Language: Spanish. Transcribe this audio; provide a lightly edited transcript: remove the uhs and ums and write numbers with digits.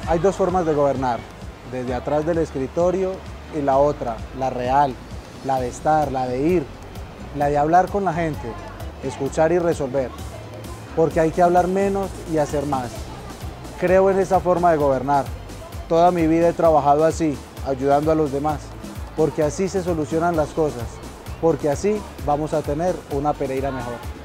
Hay dos formas de gobernar, desde atrás del escritorio y la otra, la real, la de estar, la de ir, la de hablar con la gente, escuchar y resolver, porque hay que hablar menos y hacer más. Creo en esa forma de gobernar. Toda mi vida he trabajado así, ayudando a los demás, porque así se solucionan las cosas, porque así vamos a tener una Pereira mejor.